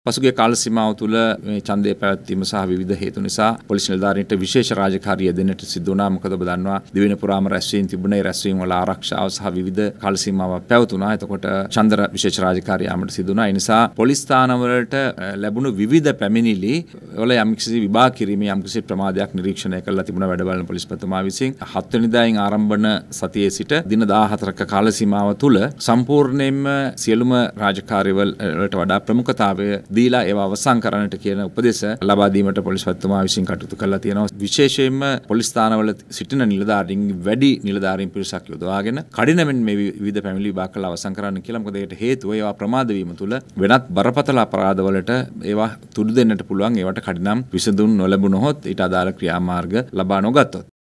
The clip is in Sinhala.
පසුගිය කාල සීමාව තුළ මේ ඡන්දය පැවැත්වීම සහ විවිධ හේතු නිසා පොලිස් නිලධාරීන්ට විශේෂ රාජකාරිය දෙන්නට සිදු වුණා. මොකද ඔබ දන්නවා දිවෙන පුරාම රැස්වීම් තිබුණේ. රැස්වීම් වල ආරක්ෂාව සහ විවිධ කාල සීමාවක් පැවතුණා. එතකොට ඡන්දර විශේෂ රාජකාරිය යාමට සිදු වුණා. ඒ නිසා පොලිස් ස්ථානවලට ලැබුණු විවිධ පැමිණිලි වල යම්කිසි විභාග කිරීමේ යම්කිසි ප්‍රමාදයක් නිරීක්ෂණය කළා තිබුණා වැඩ බලන පොලිස්පතිතුමා විසින්. 7 වෙනිදායින් ආරම්භ වන සතියේ සිට දින 14ක කාල සීමාව තුළ සම්පූර්ණයෙන්ම සියලුම රාජකාරිවලට වඩා ප්‍රමුඛතාවය දීලා ඒවා අවසන් කරන්නට කියන උපදෙස් ලබා දීමට පොලිස්පතිතුමා විසින් කටයුතු කළා තියෙනවා. විශේෂයෙන්ම පොලිස් ස්ථානවල සිටින නිලධාරීන් වැඩි නිලධාරීන් පිරිසක් යොදවාගෙන කඩිනමින් මේ විවිධ පැමිණිලි විභාග කළා අවසන් කරන්න කියලා. මොකද ඒකට හේතුව ඒවා ප්‍රමාද වීම තුළ වෙනත් බරපතල අපරාධවලට ඒවා තුඩු දෙන්නට පුළුවන්. ඒවට කඩිනම් විසඳුම් නොලැබුණොත් ඊට අදාළ ක්‍රියාමාර්ග ලබා නොගත්තොත්